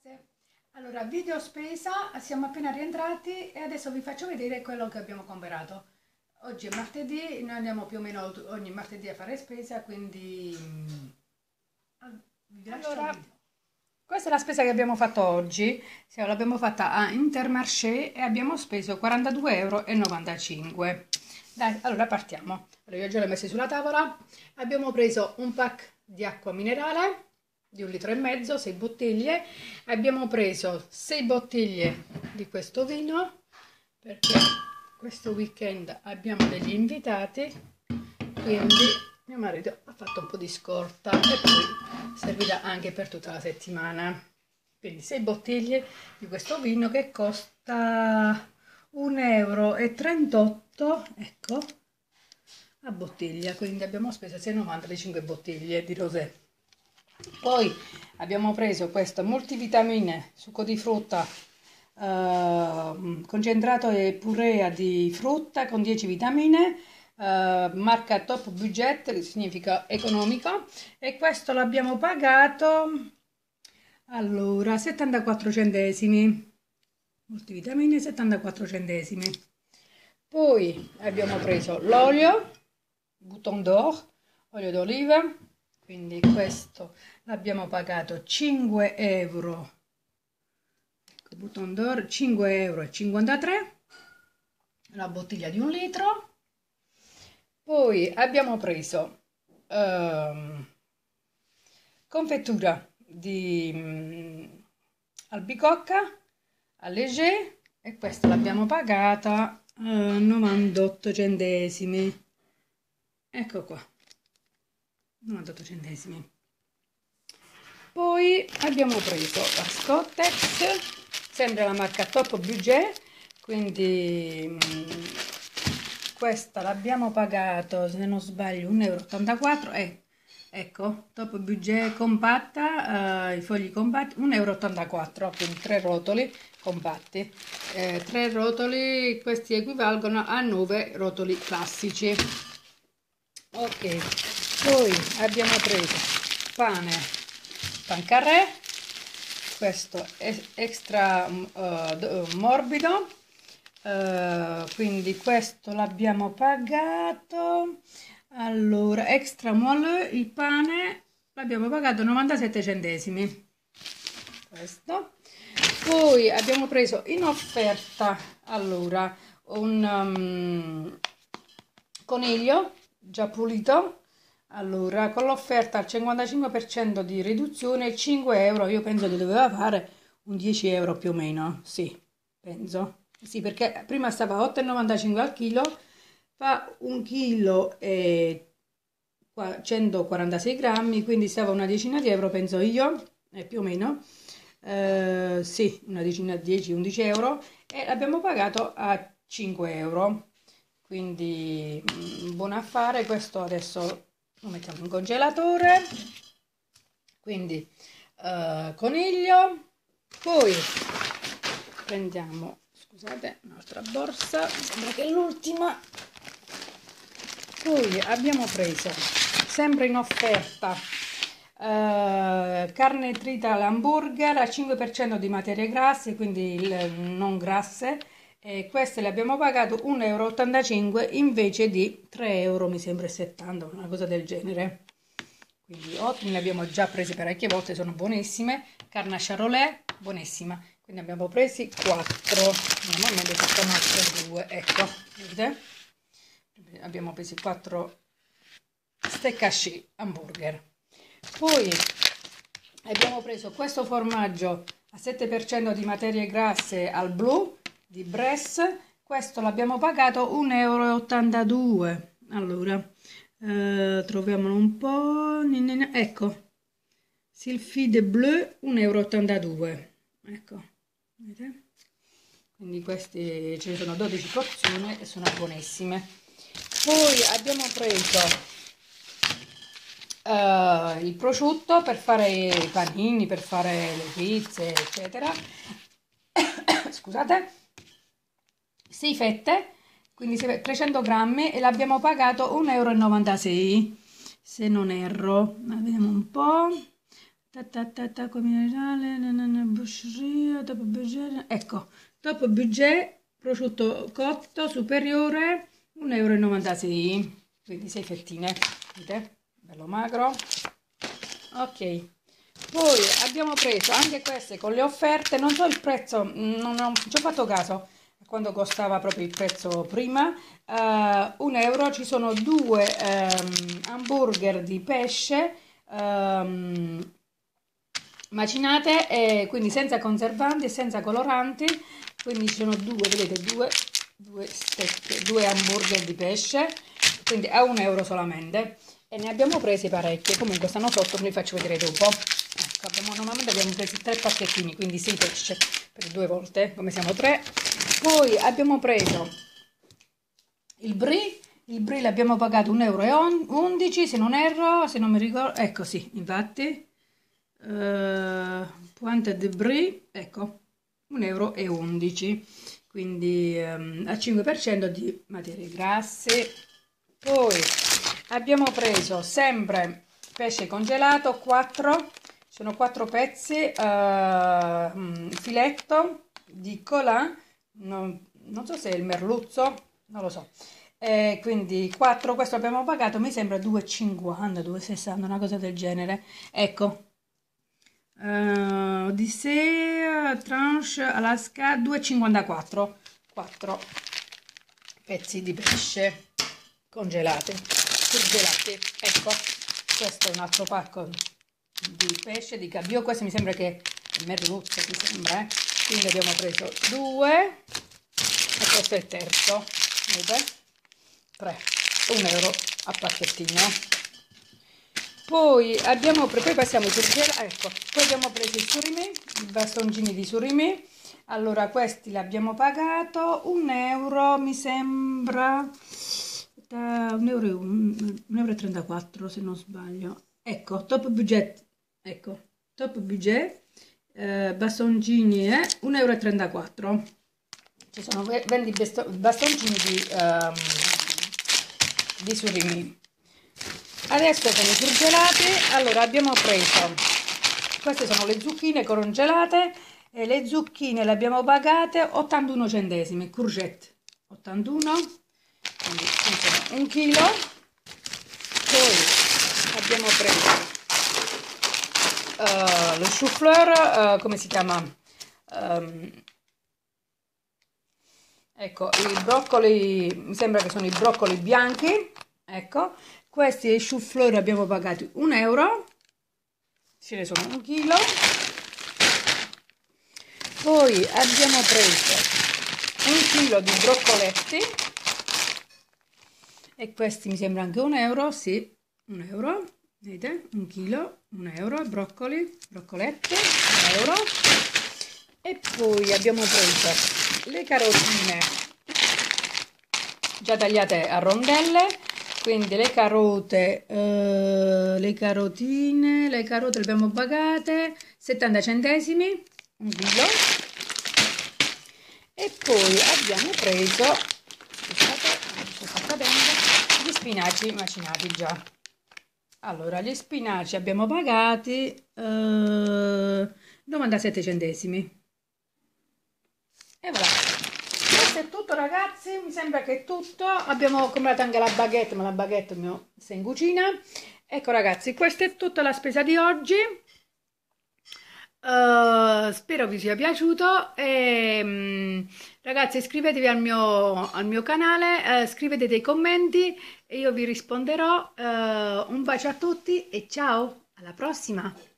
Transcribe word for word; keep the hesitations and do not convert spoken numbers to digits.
Grazie. Allora, video spesa, siamo appena rientrati e adesso vi faccio vedere quello che abbiamo comprato. Oggi è martedì, noi andiamo più o meno ogni martedì a fare spesa, quindi mm, vi lascio il Allora, video. Questa è la spesa che abbiamo fatto oggi, Sì, l'abbiamo fatta a Intermarché e abbiamo speso quarantadue e novantacinque euro. Dai, allora partiamo. Allora, io già l'ho messa sulla tavola. Abbiamo preso un pack di acqua minerale di un litro e mezzo, sei bottiglie. Abbiamo preso sei bottiglie di questo vino perché questo weekend abbiamo degli invitati, quindi mio marito ha fatto un po' di scorta e poi servirà anche per tutta la settimana. Quindi sei bottiglie di questo vino che costa un euro e trentotto, ecco, a bottiglia, quindi abbiamo speso sei e novanta le cinque bottiglie di rosé. Poi abbiamo preso questo multivitamine, succo di frutta, eh, concentrato e purea di frutta con dieci vitamine, eh, marca Top Budget, che significa economico, e questo l'abbiamo pagato, allora, settantaquattro centesimi. Multivitamine, settantaquattro centesimi. Poi abbiamo preso l'olio, Bouton d'Or, olio d'oliva, quindi questo l'abbiamo pagato cinque euro, ecco, Bouton d'Or, cinque euro e cinquantatré, la bottiglia di un litro. Poi abbiamo preso ehm, confettura di mm, albicocca, Allégé, e questa l'abbiamo pagata eh, novantotto centesimi. Ecco qua, novantotto centesimi. Poi abbiamo preso la Scottex, sempre la marca Top Budget, quindi mh, questa l'abbiamo pagato, se non sbaglio, un euro e ottantaquattro euro. Eh, ecco, Top Budget compatta, eh, i fogli compatti, un euro e ottantaquattro euro, quindi tre rotoli compatti. Eh, tre rotoli, questi equivalgono a nove rotoli classici. Ok, poi abbiamo preso pane, pancarré, questo è extra uh, morbido, uh, quindi questo l'abbiamo pagato, allora extra molle, il pane l'abbiamo pagato novantasette centesimi, questo. Poi abbiamo preso in offerta, allora, un um, coniglio già pulito, allora con l'offerta al cinquantacinque per cento di riduzione, cinque euro, io penso che doveva fare un dieci euro più o meno, sì, penso, sì, perché prima stava a otto e novantacinque al chilo, fa un chilo e centoquarantasei grammi, quindi stava una decina di euro, penso io, eh, più o meno, eh, sì, una decina, dieci undici euro, e l'abbiamo pagato a cinque euro. Quindi mm, buon affare, questo adesso lo mettiamo in congelatore. Quindi eh, coniglio, poi prendiamo, scusate, un'altra borsa, mi sembra che è l'ultima. Poi abbiamo preso, sempre in offerta, eh, carne trita all'hamburger al cinque per cento di materie grasse, quindi il- non grasse, e queste le abbiamo pagato un euro e ottantacinque invece di tre euro, mi sembra settanta, una cosa del genere. Quindi ottime, le abbiamo già prese parecchie volte, sono buonissime. Carne a charolais, buonissima. Quindi abbiamo presi quattro. Normalmente costano altre due, ecco, vedete? Abbiamo preso quattro steak haché hamburger. Poi abbiamo preso questo formaggio a sette per cento di materie grasse al blu di Bress, questo l'abbiamo pagato un euro e ottantadue. Allora, eh, troviamolo un po', ecco, Sylphide Bleu un euro e ottantadue, ecco, vedete? Quindi questi, ce ne sono dodici porzioni e sono buonissime. Poi abbiamo preso uh, il prosciutto per fare i panini, per fare le pizze, eccetera. Scusate, sei fette, quindi trecento grammi, e l'abbiamo pagato un euro e novantasei, se non erro. Vediamo un po'. Ta ta ta ta come minerale, boucherie, top budget. Ecco, top budget, prosciutto cotto superiore un euro e novantasei, quindi sei fettine, vedete? Bello magro. Ok, poi abbiamo preso anche queste con le offerte, non so il prezzo, non ho, ci ho fatto caso a quando costava proprio il prezzo prima, uh, un euro, ci sono due um, hamburger di pesce um, macinate, e quindi senza conservanti e senza coloranti, quindi ci sono due, vedete, due, due, steak, due hamburger di pesce, quindi a un euro solamente, e ne abbiamo presi parecchie, comunque stanno sotto, ve li faccio vedere dopo. Ecco, abbiamo, normalmente abbiamo preso tre pacchettini, quindi sei pesce per due volte, come siamo tre. Poi abbiamo preso il brie, il brie l'abbiamo pagato un euro e undici, se non erro, se non mi ricordo, ecco sì, infatti. Uh, pointe de brie, ecco, un euro e undici, quindi um, al cinque per cento di materie grasse. Poi abbiamo preso sempre pesce congelato, quattro, sono quattro pezzi, uh, filetto di colà, non, non so se è il merluzzo, non lo so. Eh, quindi quattro, questo abbiamo pagato, mi sembra due e cinquanta, due e sessanta, una cosa del genere, ecco. Uh, Odissea, tranche, Alaska, due e cinquantaquattro, quattro pezzi di pesce congelati, surgelati. Ecco, questo è un altro pacco di pesce, di cabillaud, questo mi sembra che è merluzzo, mi sembra, eh? Quindi abbiamo preso due, e questo è il terzo, vedete? tre, un euro a pacchettino. Poi abbiamo preso, poi passiamo ai surgelati, ecco, poi abbiamo preso i surimi, i bastoncini di surimi. Allora, questi l'abbiamo pagato un euro, mi sembra, un euro, un euro e trentaquattro se non sbaglio. Ecco, top budget, ecco, top budget, eh, bastoncini è un euro e trentaquattro. Ci sono venti bastoncini di, um, di surimi. Adesso con i surgelati, allora abbiamo preso, queste sono le zucchine congelate, e le zucchine le abbiamo pagate ottantuno centesimi, courgette ottantuno, quindi sono un chilo. Poi abbiamo preso uh, lo chou-fleur, uh, come si chiama? Um, ecco, i broccoli, mi sembra che sono i broccoli bianchi, ecco. Questi chou-fleur abbiamo pagato un euro, ce ne sono un chilo. Poi abbiamo preso un chilo di broccoletti, e questi mi sembra anche un euro, sì, un euro, vedete, un chilo, un euro, broccoli, broccoletti, un euro. E poi abbiamo preso le carotine già tagliate a rondelle. Quindi le carote, eh, le carotine, le carote le abbiamo pagate settanta centesimi, un chilo. E poi abbiamo preso, scusate, gli spinaci macinati già. Allora, gli spinaci abbiamo pagati eh, novantasette centesimi. E voilà. Questo è tutto, ragazzi, mi sembra che è tutto. Abbiamo comprato anche la baguette, ma la baguette mio sta in cucina. Ecco, ragazzi, questa è tutta la spesa di oggi. Uh, spero vi sia piaciuto e um, ragazzi, iscrivetevi al mio, al mio canale, uh, scrivete dei commenti e io vi risponderò. Uh, un bacio a tutti e ciao, alla prossima!